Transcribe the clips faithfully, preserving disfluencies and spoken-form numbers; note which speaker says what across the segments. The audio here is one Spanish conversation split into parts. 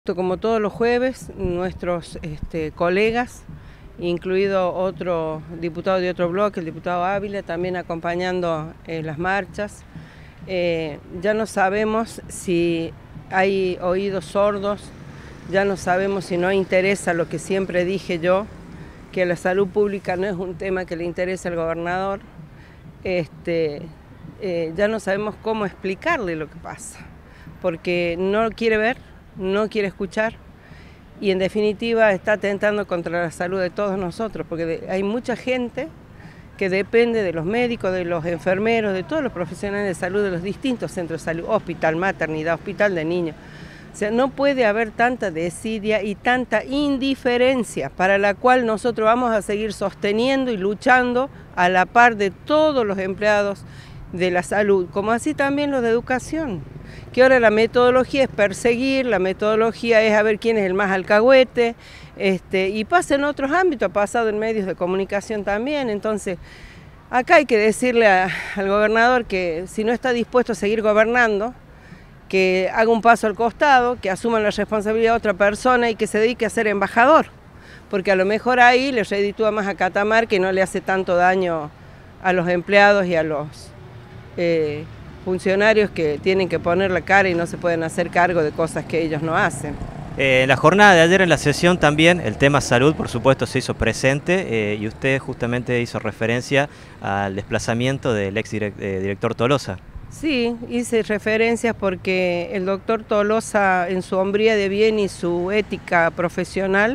Speaker 1: Como todos los jueves, nuestros este, colegas, incluido otro diputado de otro bloque, el diputado Ávila, también acompañando eh, las marchas. Eh, ya no sabemos si hay oídos sordos, ya no sabemos si no interesa lo que siempre dije yo, que la salud pública no es un tema que le interesa al gobernador. Este, eh, ya no sabemos cómo explicarle lo que pasa, porque no quiere ver, no quiere escuchar y en definitiva está atentando contra la salud de todos nosotros, porque hay mucha gente que depende de los médicos, de los enfermeros, de todos los profesionales de salud de los distintos centros de salud, hospital, maternidad, hospital de niños. O sea, no puede haber tanta desidia y tanta indiferencia, para la cual nosotros vamos a seguir sosteniendo y luchando a la par de todos los empleados de la salud, como así también los de educación, que ahora la metodología es perseguir, la metodología es a ver quién es el más alcahuete, este, y pasa en otros ámbitos, ha pasado en medios de comunicación también. Entonces acá hay que decirle a, al gobernador que si no está dispuesto a seguir gobernando, que haga un paso al costado, que asuma la responsabilidad de otra persona y que se dedique a ser embajador, porque a lo mejor ahí le reditúa más a Catamarca y no le hace tanto daño a los empleados y a los Eh, funcionarios que tienen que poner la cara y no se pueden hacer cargo de cosas que ellos no hacen.
Speaker 2: Eh, en la jornada de ayer en la sesión también el tema salud por supuesto se hizo presente eh, y usted justamente hizo referencia al desplazamiento del ex direct, eh, director Tolosa.
Speaker 1: Sí, hice referencias porque el doctor Tolosa, en su hombría de bien y su ética profesional,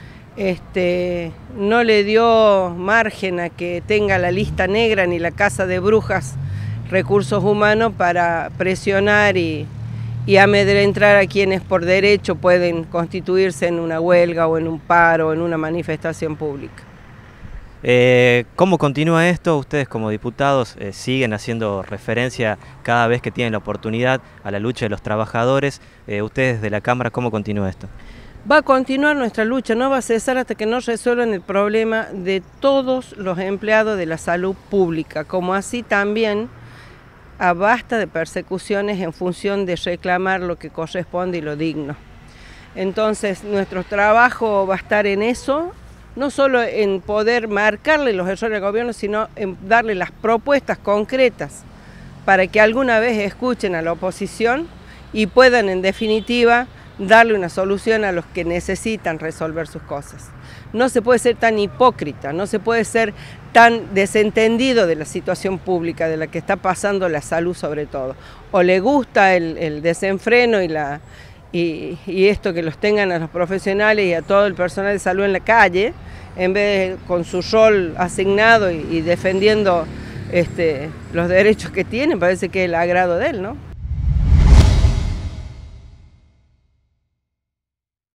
Speaker 1: este, no le dio margen a que tenga la lista negra ni la casa de brujas recursos humanos para presionar y, y amedrentar a quienes por derecho pueden constituirse en una huelga o en un paro o en una manifestación pública.
Speaker 2: Eh, ¿Cómo continúa esto? Ustedes como diputados eh, siguen haciendo referencia cada vez que tienen la oportunidad a la lucha de los trabajadores. Eh, ustedes de la Cámara, ¿cómo continúa esto?
Speaker 1: Va a continuar nuestra lucha, no va a cesar hasta que no resuelvan el problema de todos los empleados de la salud pública, como así también a basta de persecuciones en función de reclamar lo que corresponde y lo digno. Entonces nuestro trabajo va a estar en eso, no solo en poder marcarle los errores al gobierno, sino en darle las propuestas concretas para que alguna vez escuchen a la oposición y puedan en definitiva darle una solución a los que necesitan resolver sus cosas. No se puede ser tan hipócrita, no se puede ser tan desentendido de la situación pública, de la que está pasando la salud sobre todo. O le gusta el, el desenfreno y, la, y, y esto que los tengan a los profesionales y a todo el personal de salud en la calle, en vez de con su rol asignado y, y defendiendo este, los derechos que tienen, parece que es el agrado de él, ¿no?